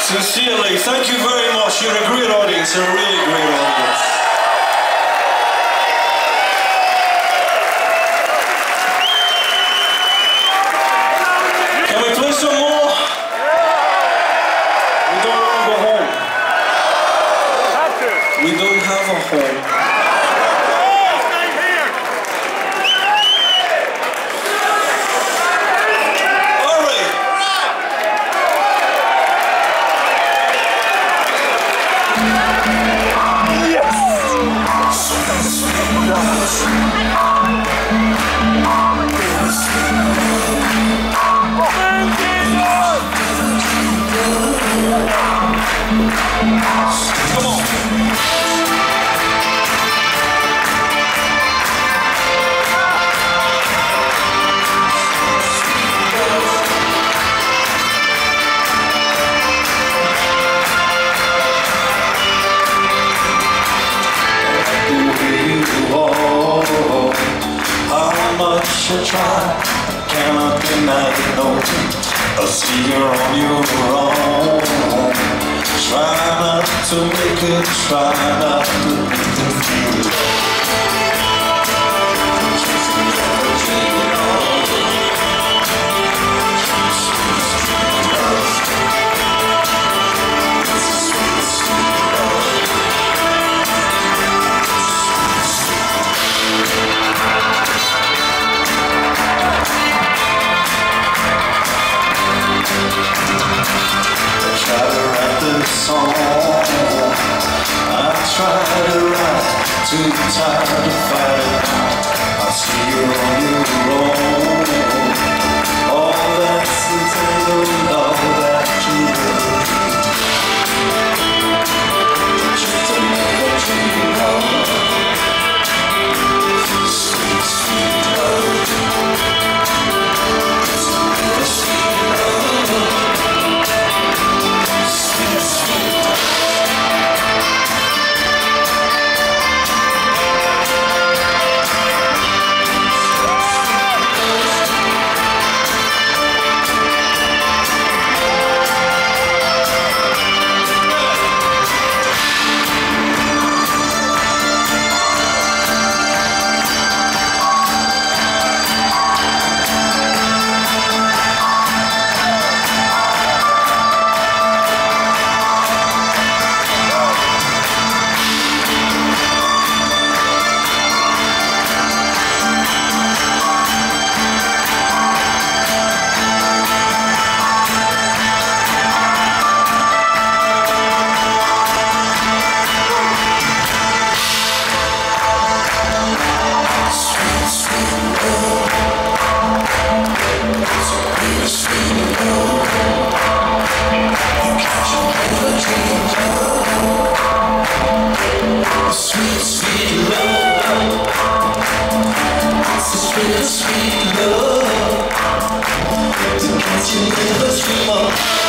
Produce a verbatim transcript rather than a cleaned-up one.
Sincerely, thank you very much. You're a great audience, a really great audience. Can we play some more? We don't want to go home. We don't have a home. Come on. How much you try, cannot deny the note. I see you're on your own. Try not to make it, try not to make it feel it. Song. I try to write, too tired to fight it. I see you on your own. All that's the tale, all that you do. Just another dream of sweet, sweet love. Sweet, sweet love. Sweet, sweet love. Sweet, sweet love. It's a sweet, sweet love. To catch you never dream of.